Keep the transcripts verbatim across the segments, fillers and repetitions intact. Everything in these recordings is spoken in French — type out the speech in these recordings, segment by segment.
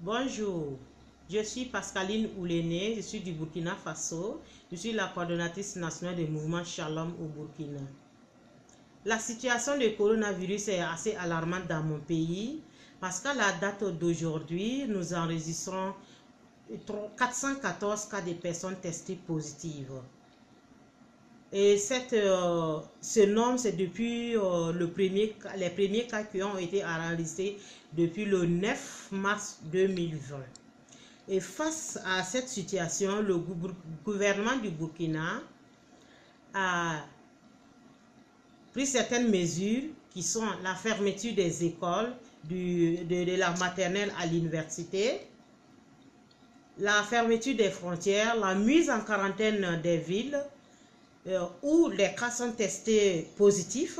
Bonjour, je suis Pascaline Ouléné, je suis du Burkina Faso, je suis la coordonnatrice nationale du mouvement Shalom au Burkina. La situation du coronavirus est assez alarmante dans mon pays parce qu'à la date d'aujourd'hui, nous enregistrons quatre cent quatorze cas de personnes testées positives. Et cette, euh, ce nombre, c'est depuis euh, le premier, les premiers cas qui ont été enregistrés depuis le neuf mars deux mille vingt. Et face à cette situation, le gouvernement du Burkina a pris certaines mesures qui sont la fermeture des écoles, du, de, de la maternelle à l'université, la fermeture des frontières, la mise en quarantaine des villes, Euh, où les cas sont testés positifs,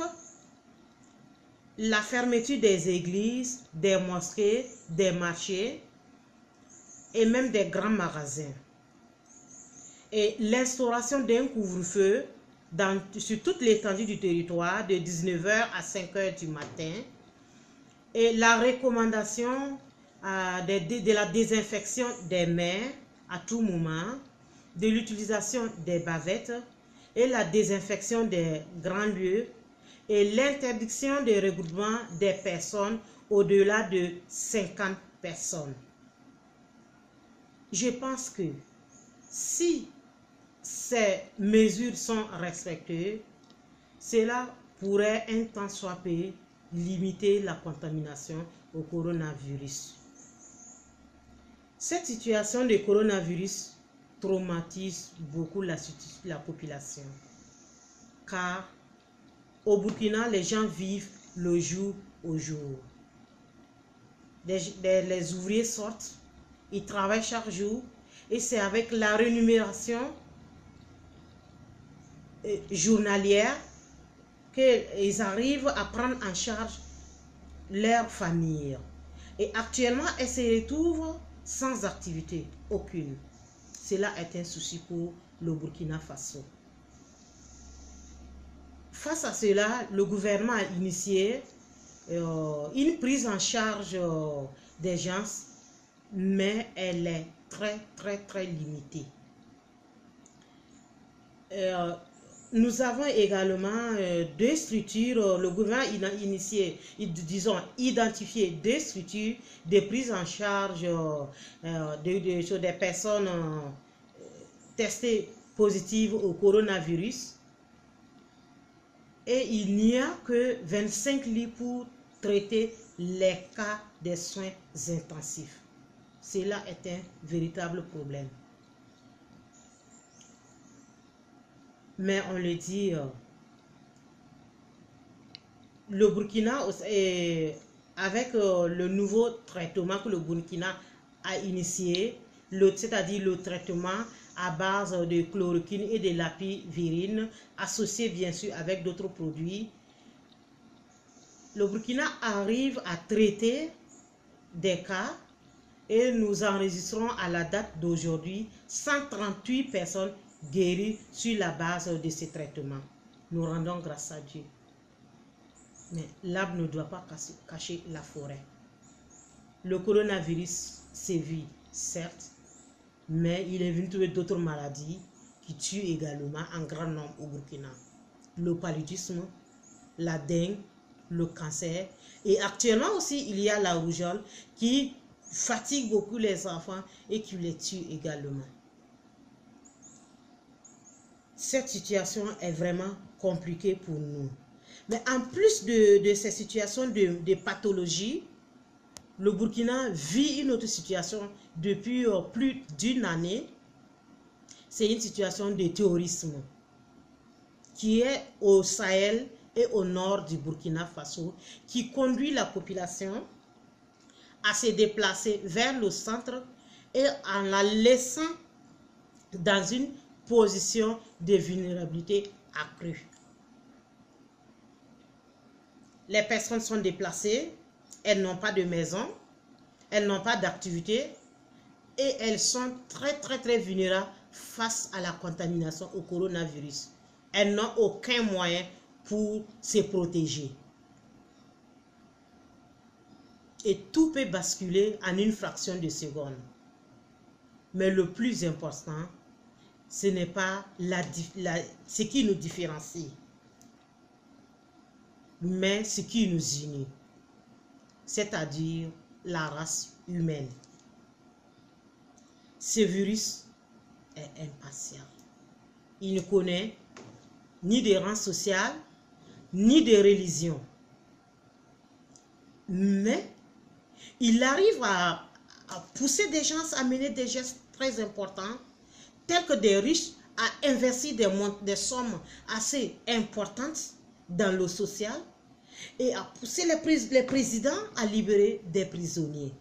la fermeture des églises, des mosquées, des marchés et même des grands magasins. Et l'instauration d'un couvre-feu sur toute l'étendue du territoire de dix-neuf heures à cinq heures du matin et la recommandation euh, de, de, de la désinfection des mains à tout moment, de l'utilisation des bavettes et la désinfection des grands lieux et l'interdiction de regroupement des personnes au-delà de cinquante personnes. Je pense que si ces mesures sont respectées, cela pourrait un temps soit peu limiter la contamination au coronavirus. Cette situation de coronavirus traumatise beaucoup la, la population. Car au Burkina, les gens vivent le jour au jour. Les, les, les ouvriers sortent, ils travaillent chaque jour et c'est avec la rémunération euh, journalière qu'ils arrivent à prendre en charge leur famille. Et actuellement, elles se retrouvent sans activité aucune. Cela est un souci pour le Burkina Faso. Face à cela, le gouvernement a initié euh, une prise en charge euh, des gens, mais elle est très, très, très limitée. Euh, nous avons également euh, deux structures, le gouvernement a initié, disons, identifié deux structures de prise en charge euh, de, de, de, des personnes euh, testées positives au coronavirus. Et il n'y a que vingt-cinq lits pour traiter les cas des soins intensifs. Cela est un véritable problème. Mais on le dit, euh, le Burkina, est, avec euh, le nouveau traitement que le Burkina a initié, c'est-à-dire le traitement à base de chloroquine et de l'apivirine, associé bien sûr avec d'autres produits, le Burkina arrive à traiter des cas et nous enregistrons à la date d'aujourd'hui cent trente-huit personnes guéries sur la base de ces traitements. Nous rendons grâce à Dieu. Mais l'arbre ne doit pas cacher la forêt. Le coronavirus sévit, certes, mais il est venu trouver d'autres maladies qui tuent également en grand nombre au Burkina. Le paludisme, la dengue, le cancer. Et actuellement aussi, il y a la rougeole qui fatigue beaucoup les enfants et qui les tue également. Cette situation est vraiment compliquée pour nous. Mais en plus de, de ces situations de, de pathologie, le Burkina vit une autre situation depuis euh, plus d'une année. C'est une situation de terrorisme qui est au Sahel et au nord du Burkina Faso, qui conduit la population à se déplacer vers le centre et en la laissant dans une position de vulnérabilité accrue. Les personnes sont déplacées, elles n'ont pas de maison, elles n'ont pas d'activité et elles sont très très très vulnérables face à la contamination au coronavirus. Elles n'ont aucun moyen pour se protéger. et tout peut basculer en une fraction de seconde. Mais le plus important, ce n'est pas la, la, ce qui nous différencie, mais ce qui nous unit, c'est-à-dire la race humaine. Ce virus est impatient. Il ne connaît ni de rang social, ni de religion. Mais il arrive à, à pousser des gens à mener des gestes très importants, tels que des riches à investir des, des sommes assez importantes dans le social et à pousser les, prés les présidents à libérer des prisonniers.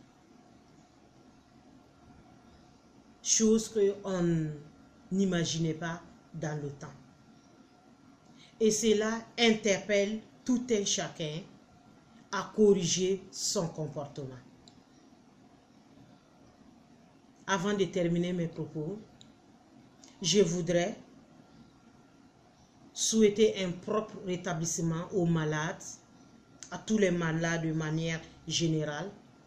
Chose qu'on n'imaginait pas dans le temps. Et cela interpelle tout un chacun à corriger son comportement. Avant de terminer mes propos, je voudrais souhaiter un propre rétablissement aux malades, à tous les malades de manière générale,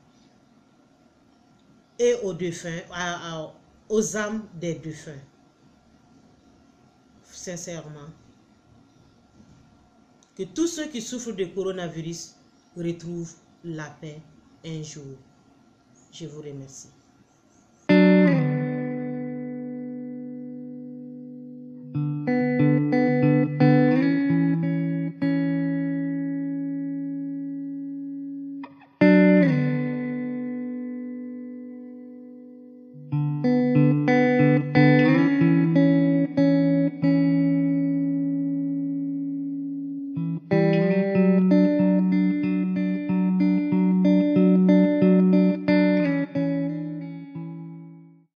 et aux défunts, à, à, aux âmes des défunts. Sincèrement, que tous ceux qui souffrent de coronavirus retrouvent la paix un jour. Je vous remercie.